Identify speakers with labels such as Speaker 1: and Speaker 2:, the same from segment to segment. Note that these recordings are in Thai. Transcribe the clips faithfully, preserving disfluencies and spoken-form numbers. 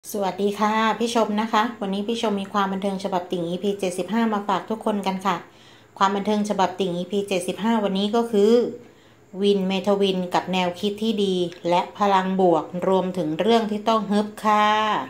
Speaker 1: สวัสดีค่ะพี่ชมนะคะวันนี้พี่ชมมีความบันเทิงฉบับติ่ง อี พี เจ็ดสิบห้ามาฝากทุกคนกันค่ะความบันเทิงฉบับติ่ง อี พี เจ็ดสิบห้าวันนี้ก็คือวินเมทวินกับแนวคิดที่ดีและพลังบวกรวมถึงเรื่องที่ต้องฮึบค่ะ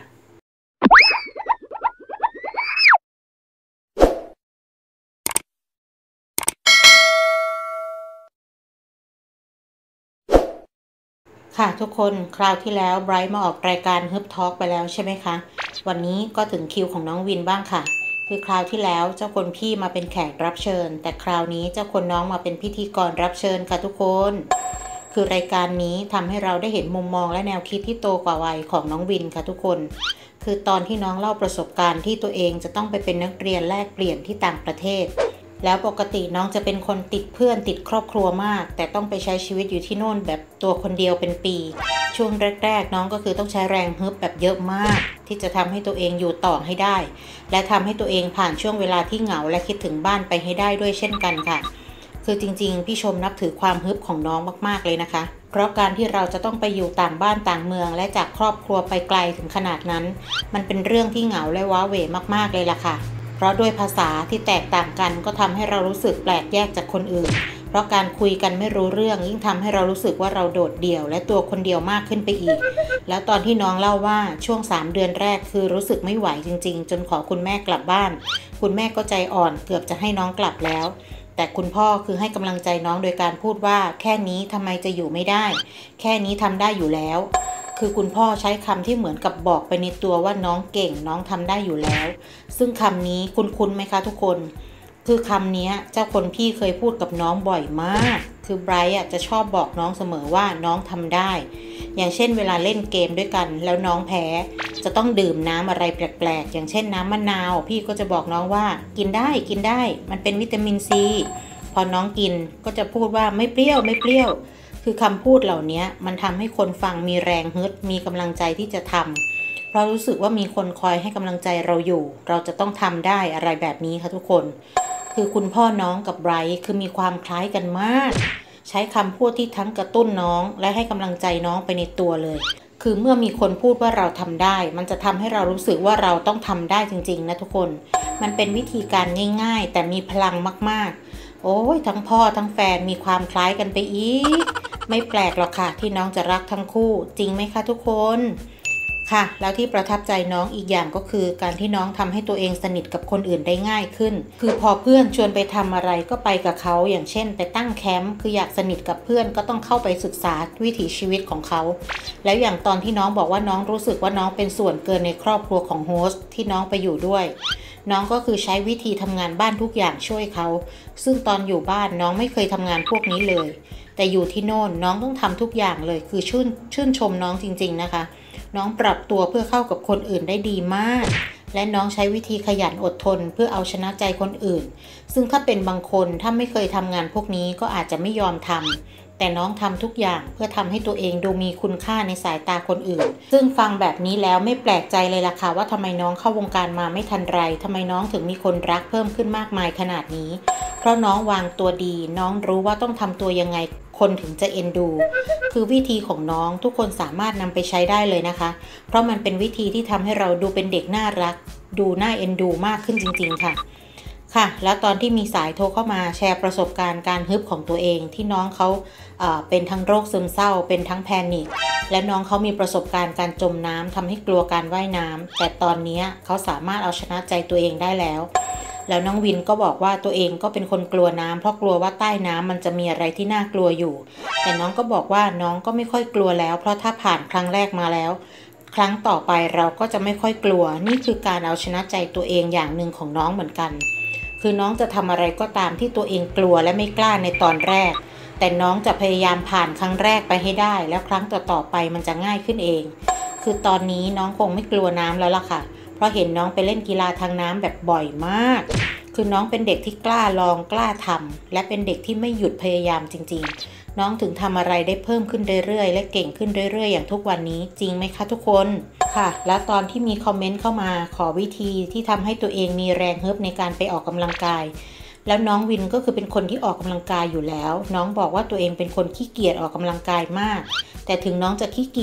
Speaker 1: ค่ะทุกคนคราวที่แล้วไบรท์มาออกรายการฮึบทอล์กไปแล้วใช่ไหมคะวันนี้ก็ถึงคิวของน้องวินบ้างค่ะคือคราวที่แล้วเจ้าคนพี่มาเป็นแขกรับเชิญแต่คราวนี้เจ้าคนน้องมาเป็นพิธีกรรับเชิญค่ะทุกคนคือรายการนี้ทำให้เราได้เห็นมุมมองและแนวคิดที่โตกว่าวัยของน้องวินค่ะทุกคนคือตอนที่น้องเล่าประสบการณ์ที่ตัวเองจะต้องไปเป็นนักเรียนแลกเปลี่ยนที่ต่างประเทศแล้วปกติน้องจะเป็นคนติดเพื่อนติดครอบครัวมากแต่ต้องไปใช้ชีวิตอยู่ที่โน่นแบบตัวคนเดียวเป็นปีช่วงแรกๆน้องก็คือต้องใช้แรงฮึบแบบเยอะมากที่จะทำให้ตัวเองอยู่ต่อให้ได้และทำให้ตัวเองผ่านช่วงเวลาที่เหงาและคิดถึงบ้านไปให้ได้ด้วยเช่นกันค่ะคือจริงๆพี่ชมนับถือความฮึบของน้องมากๆเลยนะคะเพราะการที่เราจะต้องไปอยู่ต่างบ้านต่างเมืองและจากครอบครัวไปไกลถึงขนาดนั้นมันเป็นเรื่องที่เหงาและว้าเหวมากๆเลยล่ะค่ะเพราะด้วยภาษาที่แตกต่างกันก็ทำให้เรารู้สึกแปลกแยกจากคนอื่นเพราะการคุยกันไม่รู้เรื่องยิ่งทำให้เรารู้สึกว่าเราโดดเดี่ยวและตัวคนเดียวมากขึ้นไปอีกแล้วตอนที่น้องเล่าว่าช่วงสามเดือนแรกคือรู้สึกไม่ไหวจริงๆจนขอคุณแม่กลับบ้านคุณแม่ก็ใจอ่อนเกือบจะให้น้องกลับแล้วแต่คุณพ่อคือให้กำลังใจน้องโดยการพูดว่าแค่นี้ทำไมจะอยู่ไม่ได้แค่นี้ทำได้อยู่แล้วคือคุณพ่อใช้คำที่เหมือนกับบอกไปในตัวว่าน้องเก่งน้องทำได้อยู่แล้วซึ่งคำนี้คุ้นๆไหมคะทุกคนคือคำนี้เจ้าคนพี่เคยพูดกับน้องบ่อยมากคือไบรท์อ่ะจะชอบบอกน้องเสมอว่าน้องทำได้อย่างเช่นเวลาเล่นเกมด้วยกันแล้วน้องแพ้จะต้องดื่มน้ำอะไรแปลกๆอย่างเช่นน้ำมะนาวพี่ก็จะบอกน้องว่ากินได้กินได้มันเป็นวิตามินซีพอน้องกินก็จะพูดว่าไม่เปรี้ยวไม่เปรี้ยวคือคำพูดเหล่านี้มันทำให้คนฟังมีแรงฮึดมีกำลังใจที่จะทำเพราะรู้สึกว่ามีคนคอยให้กำลังใจเราอยู่เราจะต้องทำได้อะไรแบบนี้ค่ะทุกคนคือคุณพ่อน้องกับไบรท์คือมีความคล้ายกันมากใช้คำพูดที่ทั้งกระตุ้นน้องและให้กำลังใจน้องไปในตัวเลยคือเมื่อมีคนพูดว่าเราทำได้มันจะทำให้เรารู้สึกว่าเราต้องทำได้จริงๆนะทุกคนมันเป็นวิธีการง่ายๆแต่มีพลังมากๆโอ้ยทั้งพ่อทั้งแฟนมีความคล้ายกันไปอีกไม่แปลกหรอกค่ะที่น้องจะรักทั้งคู่จริงไหมคะทุกคนค่ะแล้วที่ประทับใจน้องอีกอย่างก็คือการที่น้องทำให้ตัวเองสนิทกับคนอื่นได้ง่ายขึ้นคือพอเพื่อนชวนไปทำอะไรก็ไปกับเขาอย่างเช่นไปตั้งแคมป์คืออยากสนิทกับเพื่อนก็ต้องเข้าไปศึกษาวิถีชีวิตของเขาแล้วอย่างตอนที่น้องบอกว่าน้องรู้สึกว่าน้องเป็นส่วนเกินในครอบครัวของโฮสต์ที่น้องไปอยู่ด้วยน้องก็คือใช้วิธีทำงานบ้านทุกอย่างช่วยเขาซึ่งตอนอยู่บ้านน้องไม่เคยทำงานพวกนี้เลยแต่อยู่ที่โน่นน้องต้องทำทุกอย่างเลยคือชื่นชื่นชมน้องจริงๆนะคะน้องปรับตัวเพื่อเข้ากับคนอื่นได้ดีมากและน้องใช้วิธีขยันอดทนเพื่อเอาชนะใจคนอื่นซึ่งถ้าเป็นบางคนถ้าไม่เคยทำงานพวกนี้ก็อาจจะไม่ยอมทำแต่น้องทำทุกอย่างเพื่อทำให้ตัวเองดูมีคุณค่าในสายตาคนอื่นซึ่งฟังแบบนี้แล้วไม่แปลกใจเลยล่ะค่ะว่าทำไมน้องเข้าวงการมาไม่ทันไรทำไมน้องถึงมีคนรักเพิ่มขึ้นมากมายขนาดนี้เพราะน้องวางตัวดีน้องรู้ว่าต้องทำตัวยังไงคนถึงจะเอ็นดูคือวิธีของน้องทุกคนสามารถนำไปใช้ได้เลยนะคะเพราะมันเป็นวิธีที่ทำให้เราดูเป็นเด็กน่ารักดูน่าเอ็นดูมากขึ้นจริงๆค่ะค่ะแล้วตอนที่มีสายโทรเข้ามาแชร์ประสบการณ์การฮึบของตัวเองที่น้องเขาเอ่อเป็นทั้งโรคซึมเศร้าเป็นทั้งแพนิคและน้องเขามีประสบการณ์การจมน้ำทำให้กลัวการว่ายน้ำแต่ตอนนี้เขาสามารถเอาชนะใจตัวเองได้แล้วแล้วน้องวินก็บอกว่าตัวเองก็เป็นคนกลัวน้ำเพราะกลัวว่าใต้น้ำมันจะมีอะไรที่น่ากลัวอยู่แต่น้องก็บอกว่าน้องก็ไม่ค่อยกลัวแล้วเพราะถ้าผ่านครั้งแรกมาแล้วครั้งต่อไปเราก็จะไม่ค่อยกลัวนี่คือการเอาชนะใจตัวเองอย่างหนึ่งของน้องเหมือนกันคือน้องจะทำอะไรก็ตามที่ตัวเองกลัวและไม่กล้าในตอนแรกแต่น้องจะพยายามผ่านครั้งแรกไปให้ได้แล้วครั้งต่อๆไปมันจะง่ายขึ้นเองคือตอนนี้น้องคงไม่กลัวน้ำแล้วล่ะค่ะเพราะเห็นน้องไปเล่นกีฬาทางน้ำแบบบ่อยมากคือน้องเป็นเด็กที่กล้าลองกล้าทำและเป็นเด็กที่ไม่หยุดพยายามจริงๆน้องถึงทำอะไรได้เพิ่มขึ้นเรื่อยๆและเก่งขึ้นเรื่อยๆอย่างทุกวันนี้จริงไหมคะทุกคนค่ะแล้วตอนที่มีคอมเมนต์เข้ามาขอวิธีที่ทำให้ตัวเองมีแรงฮึบในการไปออกกำลังกายแล้วน้องวินก็คือเป็นคนที่ออกกำลังกายอยู่แล้วน้องบอกว่าตัวเองเป็นคนขี้เกียจออกกำลังกายมากแต่ถึงน้องจะขี้เกียจ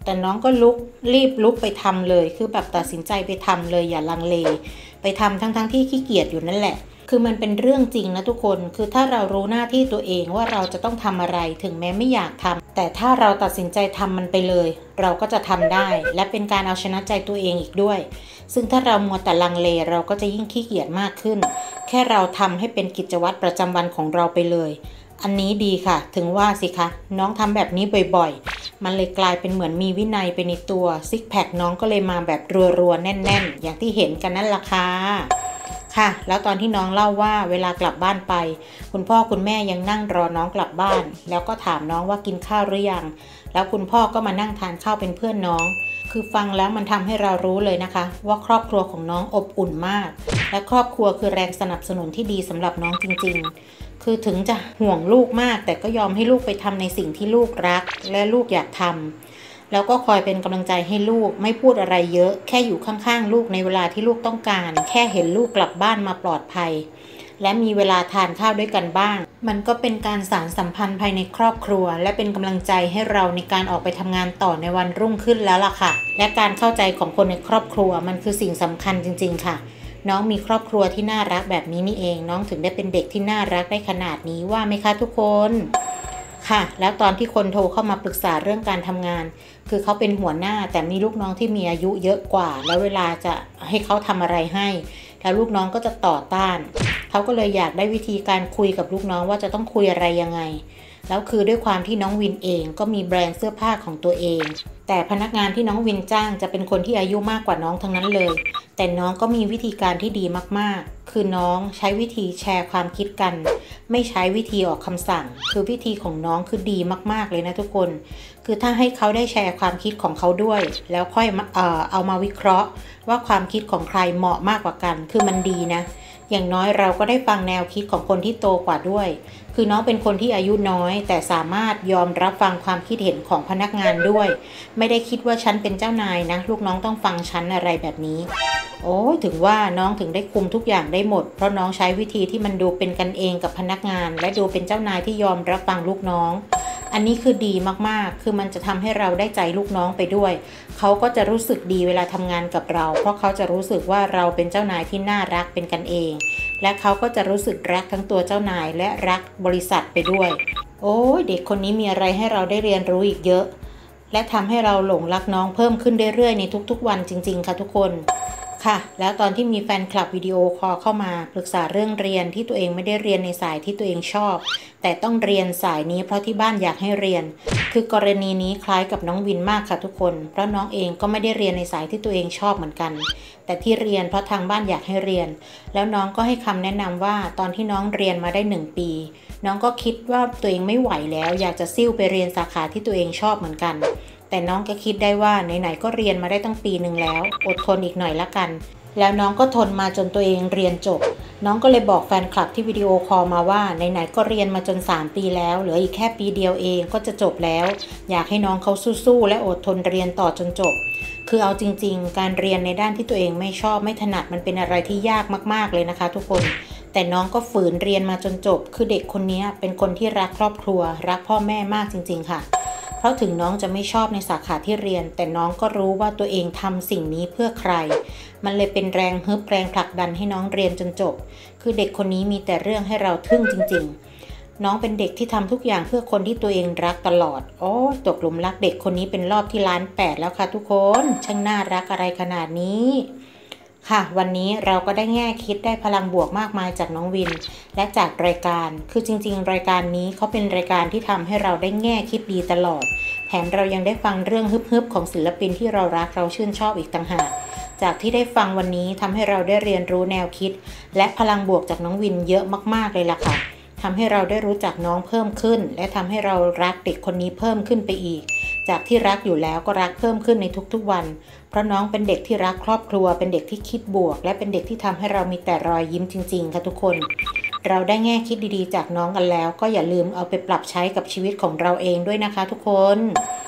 Speaker 1: แต่น้องก็ลุกรีบลุกไปทำเลยคือแบบตัดสินใจไปทำเลยอย่าลังเลไปทำทั้งๆที่ขี้เกียจอยู่นั่นแหละคือมันเป็นเรื่องจริงนะทุกคนคือถ้าเรารู้หน้าที่ตัวเองว่าเราจะต้องทำอะไรถึงแม้ไม่อยากทำแต่ถ้าเราตัดสินใจทำมันไปเลยเราก็จะทำได้และเป็นการเอาชนะใจตัวเองอีกด้วยซึ่งถ้าเรามัวแต่ลังเลเราก็จะยิ่งขี้เกียจมากขึ้นแค่เราทำให้เป็นกิจวัตรประจำวันของเราไปเลยอันนี้ดีค่ะถึงว่าสิคะน้องทำแบบนี้บ่อยๆมันเลยกลายเป็นเหมือนมีวินัยไปในตัวซิกแพคน้องก็เลยมาแบบรัวๆแน่นๆอย่างที่เห็นกันนั่นล่ะค่ะค่ะแล้วตอนที่น้องเล่าว่าเวลากลับบ้านไปคุณพ่อคุณแม่ยังนั่งรอน้องกลับบ้านแล้วก็ถามน้องว่ากินข้าวหรือยังแล้วคุณพ่อก็มานั่งทานข้าวเป็นเพื่อนน้องคือฟังแล้วมันทำให้เรารู้เลยนะคะว่าครอบครัวของน้องอบอุ่นมากและครอบครัวคือแรงสนับสนุนที่ดีสำหรับน้องจริงๆคือถึงจะห่วงลูกมากแต่ก็ยอมให้ลูกไปทำในสิ่งที่ลูกรักและลูกอยากทำแล้วก็คอยเป็นกำลังใจให้ลูกไม่พูดอะไรเยอะแค่อยู่ข้างๆลูกในเวลาที่ลูกต้องการแค่เห็นลูกกลับบ้านมาปลอดภัยและมีเวลาทานข้าวด้วยกันบ้างมันก็เป็นการสานสัมพันธ์ภายในครอบครัวและเป็นกำลังใจให้เราในการออกไปทำงานต่อในวันรุ่งขึ้นแล้วล่ะค่ะและการเข้าใจของคนในครอบครัวมันคือสิ่งสำคัญจริงๆค่ะน้องมีครอบครัวที่น่ารักแบบนี้นี่เองน้องถึงได้เป็นเด็กที่น่ารักได้ขนาดนี้ว่าไหมคะทุกคนค่ะแล้วตอนที่คนโทรเข้ามาปรึกษาเรื่องการทำงานคือเขาเป็นหัวหน้าแต่มีลูกน้องที่มีอายุเยอะกว่าแล้วเวลาจะให้เขาทำอะไรให้แล้วลูกน้องก็จะต่อต้านเขาก็เลยอยากได้วิธีการคุยกับลูกน้องว่าจะต้องคุยอะไรยังไงแล้วคือด้วยความที่น้องวินเองก็มีแบรนด์เสื้อผ้าของตัวเองแต่พนักงานที่น้องวินจ้างจะเป็นคนที่อายุมากกว่าน้องทั้งนั้นเลยแต่น้องก็มีวิธีการที่ดีมากๆคือน้องใช้วิธีแชร์ความคิดกันไม่ใช้วิธีออกคำสั่งคือวิธีของน้องคือดีมากๆเลยนะทุกคนคือถ้าให้เขาได้แชร์ความคิดของเขาด้วยแล้วค่อยเอ่อเอามาวิเคราะห์ว่าความคิดของใครเหมาะมากกว่ากันคือมันดีนะอย่างน้อยเราก็ได้ฟังแนวคิดของคนที่โตกว่าด้วยคือน้องเป็นคนที่อายุน้อยแต่สามารถยอมรับฟังความคิดเห็นของพนักงานด้วยไม่ได้คิดว่าฉันเป็นเจ้านายนะลูกน้องต้องฟังฉันอะไรแบบนี้โอ้ถึงว่าน้องถึงได้คุมทุกอย่างได้หมดเพราะน้องใช้วิธีที่มันดูเป็นกันเองกับพนักงานและดูเป็นเจ้านายที่ยอมรับฟังลูกน้องอันนี้คือดีมากๆคือมันจะทำให้เราได้ใจลูกน้องไปด้วยเขาก็จะรู้สึกดีเวลาทำงานกับเราเพราะเขาจะรู้สึกว่าเราเป็นเจ้านายที่น่ารักเป็นกันเองและเขาก็จะรู้สึกรักทั้งตัวเจ้านายและรักบริษัทไปด้วยโอ้ยเด็กคนนี้มีอะไรให้เราได้เรียนรู้อีกเยอะและทำให้เราหลงรักน้องเพิ่มขึ้นเรื่อยๆในทุกๆวันจริงๆค่ะทุกคนค่ะแล้วตอนที่มีแฟนคลับวิดีโอคอลเข้ามาปรึกษาเรื่องเรียนที่ตัวเองไม่ได้เรียนในสายที่ตัวเองชอบแต่ต้องเรียนสายนี้เพราะที่บ้านอยากให้เรียนคือกรณีนี้คล้ายกับน้องวินมากค่ะทุกคนเพราะน้องเองก็ไม่ได้เรียนในสายที่ตัวเองชอบเหมือนกันแต่ที่เรียนเพราะทางบ้านอยากให้เรียนแล้วน้องก็ให้คำแนะนำว่าตอนที่น้องเรียนมาได้หนึ่งปีน้องก็คิดว่าตัวเองไม่ไหวแล้วอยากจะซิ่วไปเรียนสาขาที่ตัวเองชอบเหมือนกันแต่น้องก็คิดได้ว่าไหนๆก็เรียนมาได้ตั้งปีหนึ่งแล้วอดทนอีกหน่อยละกันแล้วน้องก็ทนมาจนตัวเองเรียนจบน้องก็เลยบอกแฟนคลับที่วิดีโอคอลมาว่าไหนๆก็เรียนมาจนสามปีแล้วเหลืออีกแค่ปีเดียวเองก็จะจบแล้วอยากให้น้องเขาสู้ๆและอดทนเรียนต่อจนจบคือเอาจริงๆการเรียนในด้านที่ตัวเองไม่ชอบไม่ถนัดมันเป็นอะไรที่ยากมากๆเลยนะคะทุกคนแต่น้องก็ฝืนเรียนมาจนจบคือเด็กคนนี้เป็นคนที่รักครอบครัวรักพ่อแม่มากจริงๆค่ะเพราะถึงน้องจะไม่ชอบในสาขาที่เรียนแต่น้องก็รู้ว่าตัวเองทำสิ่งนี้เพื่อใครมันเลยเป็นแรงฮึบแรงผลักดันให้น้องเรียนจนจบคือเด็กคนนี้มีแต่เรื่องให้เราทึ่งจริงๆน้องเป็นเด็กที่ทำทุกอย่างเพื่อคนที่ตัวเองรักตลอดโอ้ตกหลุมรักเด็กคนนี้เป็นรอบที่ล้านแปดแล้วค่ะทุกคนช่างน่ารักอะไรขนาดนี้ค่ะวันนี้เราก็ได้แง่คิดได้พลังบวกมากมายจากน้องวินและจากรายการคือจริงๆรายการนี้เขาเป็นรายการที่ทำให้เราได้แง่คิดดีตลอดแถมเรายังได้ฟังเรื่องฮึบๆของศิลปินที่เรารักเราชื่นชอบอีกต่างหากจากที่ได้ฟังวันนี้ทำให้เราได้เรียนรู้แนวคิดและพลังบวกจากน้องวินเยอะมากๆเลยล่ะค่ะทำให้เราได้รู้จักน้องเพิ่มขึ้นและทำให้เรารักเด็กคนนี้เพิ่มขึ้นไปอีกจากที่รักอยู่แล้วก็รักเพิ่มขึ้นในทุกๆวันเพราะน้องเป็นเด็กที่รักครอบครัวเป็นเด็กที่คิดบวกและเป็นเด็กที่ทำให้เรามีแต่รอยยิ้มจริงๆค่ะทุกคนเราได้แง่คิดดีๆจากน้องกันแล้วก็อย่าลืมเอาไปปรับใช้กับชีวิตของเราเองด้วยนะคะทุกคน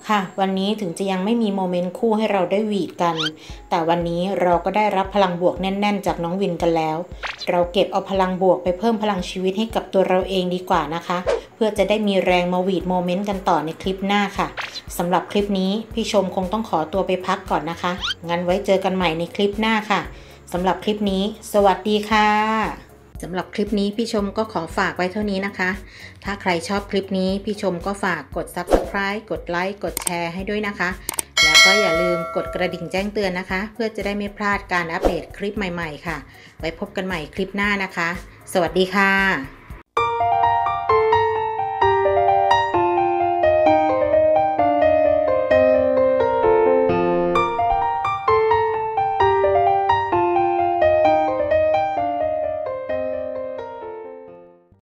Speaker 1: ค่ะวันนี้ถึงจะยังไม่มีโมเมนต์คู่ให้เราได้หวีดกันแต่วันนี้เราก็ได้รับพลังบวกแน่นๆจากน้องวินกันแล้วเราเก็บเอาพลังบวกไปเพิ่มพลังชีวิตให้กับตัวเราเองดีกว่านะคะเพื่อจะได้มีแรงมาหวีดโมเมนต์กันต่อในคลิปหน้าค่ะสำหรับคลิปนี้พี่ชมคงต้องขอตัวไปพักก่อนนะคะงั้นไว้เจอกันใหม่ในคลิปหน้าค่ะสำหรับคลิปนี้สวัสดีค่ะสำหรับคลิปนี้พี่ชมก็ขอฝากไว้เท่านี้นะคะถ้าใครชอบคลิปนี้พี่ชมก็ฝากกด ซับสไครบ์ กดไลค์กดแชร์ให้ด้วยนะคะแล้วก็อย่าลืมกดกระดิ่งแจ้งเตือนนะคะเพื่อจะได้ไม่พลาดการอัปเดตคลิปใหม่ๆค่ะไว้พบกันใหม่คลิปหน้านะคะสวัสดีค่ะ